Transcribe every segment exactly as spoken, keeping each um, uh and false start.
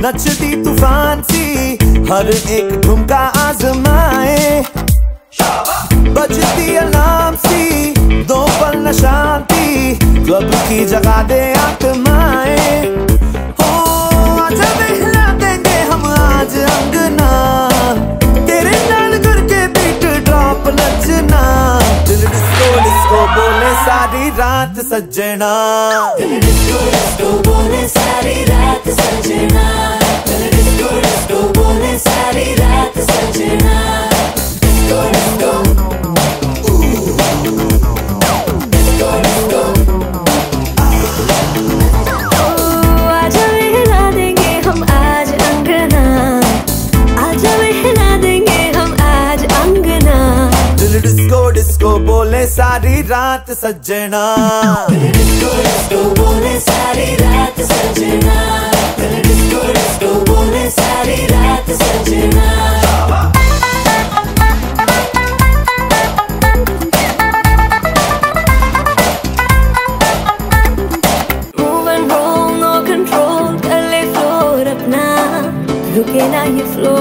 नचती तूफान सी हर एक ठुमका आजमाए, बजती अलार्म सी दो पल न शांति, क्लब की जगह दे आत्माए। हो आजा हिला देंगे हम आज अंगना, तेरे नाल करके बीट ड्रॉप नचना, दिल डिस्को डिस्को बोले सारी रात सजना, दिल डिस्को डिस्को बोले सारी रात सजना, दिल डिस्को डिस्को बोले सारी रात सजना, डिस्को डिस्को डिस्को डिस्को। आजा हिला देंगे हम आज अंगना, आजा हिला देंगे हम आज अंगना, दिल डिस्को डिस्को बोले सारी रात सजना, दिल डिस्को डिस्को बोले सारी रात सजना, दिल डिस्को डिस्को बोले सारी रात सजना। रुके ना ये फ्लो,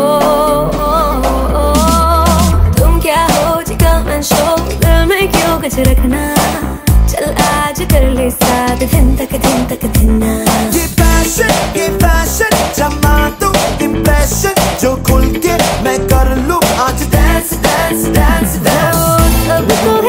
तुम क्या हो जी कम एंड शो, दिल में क्यों कुछ रखना, चल आज कर ले साथ दिन तक दिन तक दिन। ये फैशन ये फैशन जमा दूं इम्प्रेशन, जो खुल के मैं कर लूं आज डांस डांस डांस डांस। सबको